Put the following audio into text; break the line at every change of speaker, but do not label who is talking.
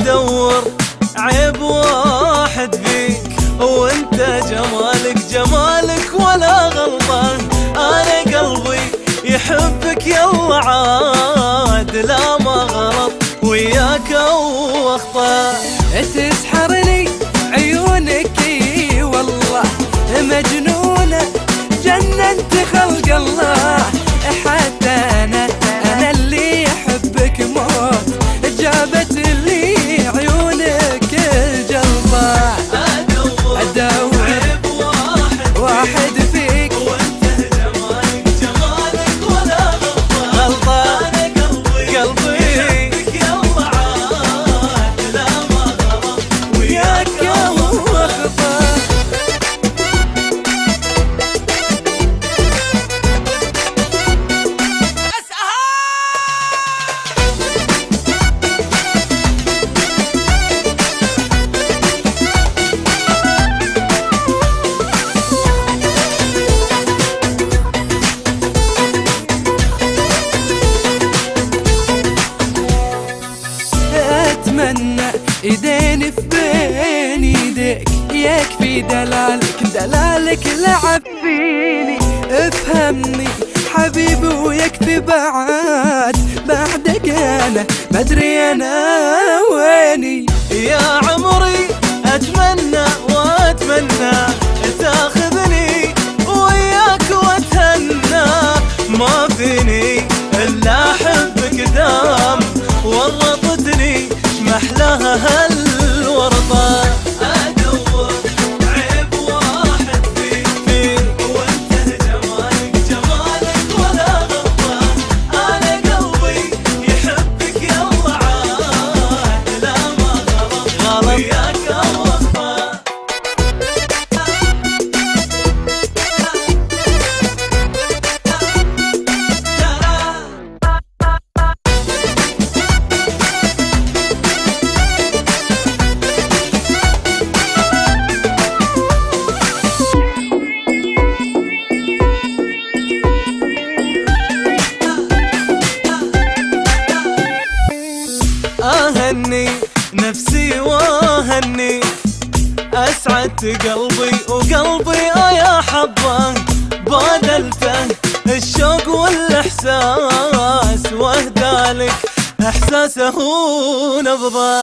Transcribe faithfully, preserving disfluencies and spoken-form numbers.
ادور عيب واحد فيك، وانت جمالك جمالك ولا غلطان. انا قلبي يحبك يلا عاد، لا ما غلط وياك واخطا.
تسحرني عيونك والله مجنونة، جننت خلق الله. حتى انا انا اللي احبك موت، جابت لي عيونك الجلطة.
ادور
ادور
عيب واحد
واحد فيك،
وانت جمالك جمالك ولا غلطان.
غلطان
انا قلبي
قلبي
يحبك يلا عاد، لا ما غلط وياك
واخطا. اتمنى ايدين في بين ايديك، يكفي دلالك دلالك لعب فيني. افهمني حبيبي ويكفي بعد، بعدك انا مدري انا ويني.
يا عمري اتمنى واتمنى تاخذني وياك واتهنى، ما فيني الا احبك دام، ورطتني محلاها هالورطه. ادور عيب واحد فيك فيك، وانت جمالك جمالك ولا غلطان. انا قلبي يحبك يلا عاد، لا ما غلط
غلط
وياك واخطا. اهني نفسي واهني، اسعدت قلبي وقلبي يا حظه، بادلته الشوق والاحساس واهدالك احساسه نبضه.